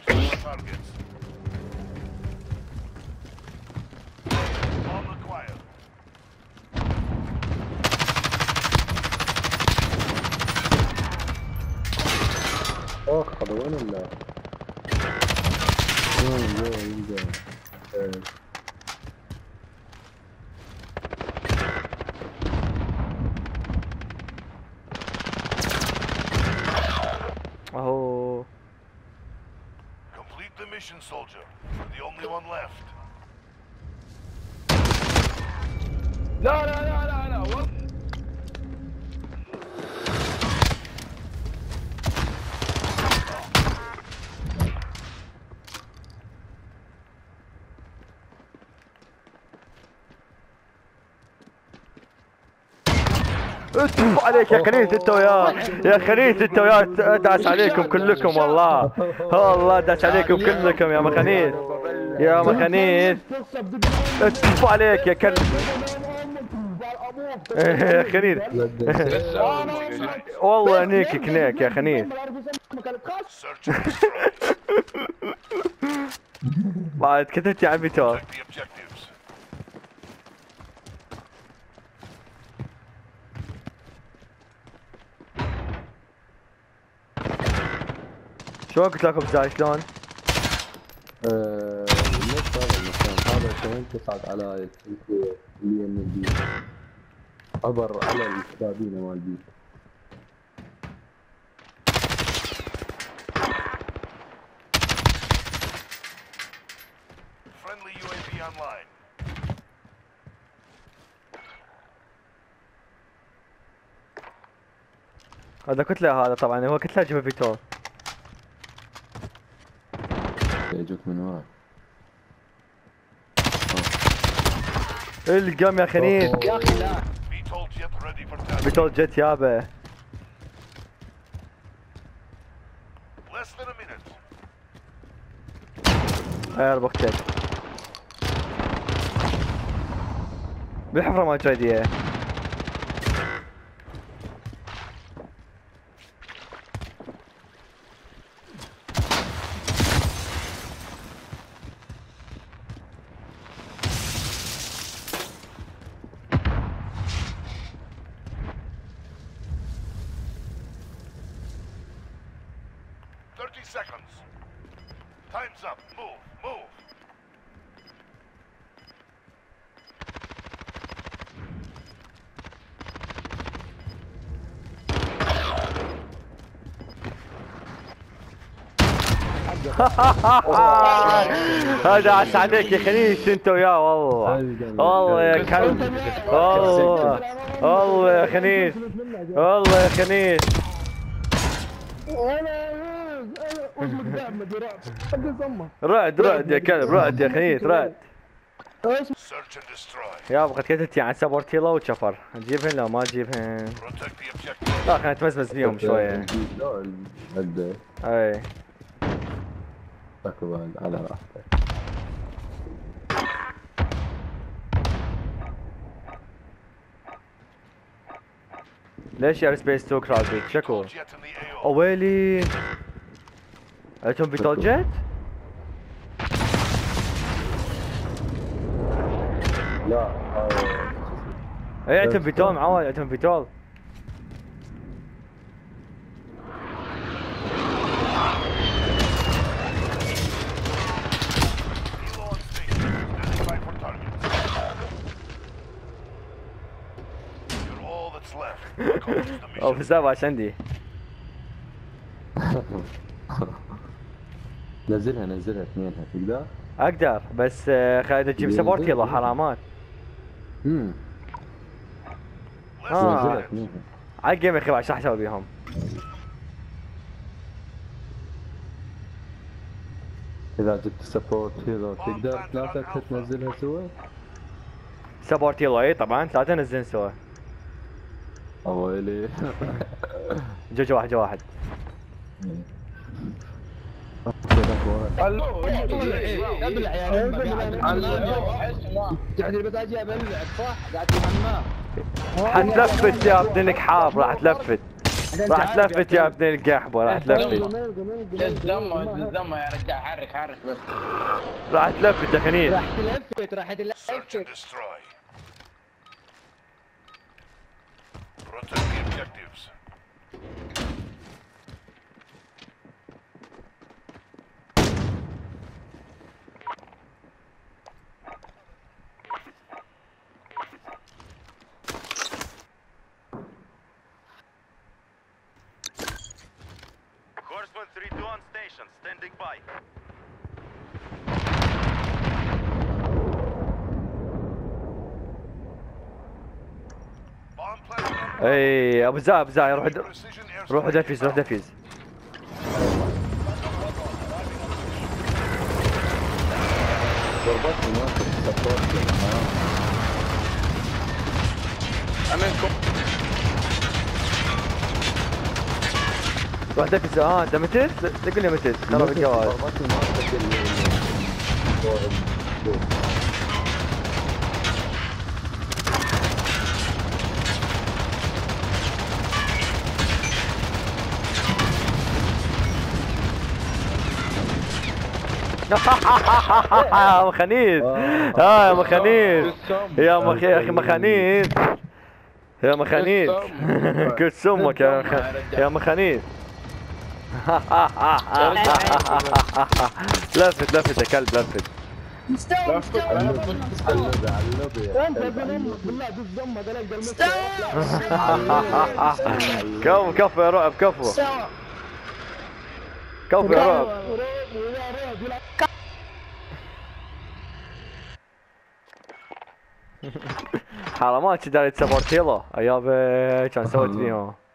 Targets. Bomb acquired. خذ وين ولا؟ ينزل. اهو. Complete the mission, soldier. You're the only one left. لا لا لا لا لا والله. اتف عليك يا خنيس انت وياه، يا خنيس انت وياه، داس عليكم كلكم والله، والله داس عليكم كلكم يا مخنيس، يا مخنيس اتف عليك يا كلب. يا خنيس والله نيك كنيك يا خنيس. Search and destroy. بعد كتبت يا عمي تو. Check the objectives. شلون قلت لكم ازاي شلون؟ نفس هذا المكان، هذا كمان تصعد على اليمين دي عبر على الكابينة مال دي. Friendly UAV online. هذا كتلة، هذا طبعا هو كتلة جيبه فيتور. يجوك من ورا. القم يا خنيس. يا اخي لا. VTOL jet ready for task. فيتور جت يابا. Less than a minute. خير بوقتك. بالحفرة ما تريديه. Seconds. Time's up. Move, move. هذا عس عليك يا خنيس انت وياه والله، والله يا كلب، والله والله يا خنيس، والله يا خنيس. رعد رعد يا كلب، رعد يا خنيس، رعد. Search and destroy. يا ابغى كتبتي عن سبورتيلا وشفر، نجيبهن لو ما نجيبهن؟ Protect the objective. لا خلينا نتمزمز بيهم شوية. اي تاكل على راحتك. ليش يا سبيس 2 كراوزيك شكو؟ Jet in the AO. اويلي عندهم فيتول جيت؟ لا اي عندهم فيتول معود، عندهم فيتول. Helo on station. Standing by for targets. You're all that's left. Accomplish the او mission. في السابع عندي. نزلها نزلها اثنينها تقدر؟ اقدر بس خلينا تجيب سبورتيلا حرامات. نزلها اثنينها. على الجيم يا اخي بعد شو راح اسوي بيهم؟ اذا جبت سبورت هيرو تقدر ثلاثة تنزلها سوا؟ سبورتيلا اي طبعا ثلاثة نزلن سوا. اويلي جو واحد جو واحد. الو ابلع يا قاعد البتاجي ابلع صح؟ قاعد في الحمام حتلفت يا ابنك حار، راح تلفت. راح تلفت يا ابن القحبه، راح تلفت. دمه يا رجال، حرك بس. راح تلفت يا خنيس. راح تلفت. Search and destroy. Protect the objectives. Horseman 3-2 on station, standing by. Bomb planted on اي ابو زاع، ابو زاع روح precision روح airstrike. دفز، روح دفز. ضربتني ما كنت سبورت. امنكم. روح دفز. انت متت؟ لا تقول لي متت، خرب الجواز. ضربتني ما يا مخنيس، يا مخنيس، يا اخي مخنيس، يا مخنيس. كل سمك يا مخنيس. لفت لفت يا كلب، لفت. مستوى كفو يا رعب، كفو كفو يا رعب. حرامات كذا تسبورت هيلو اياب كان سويت فيهم.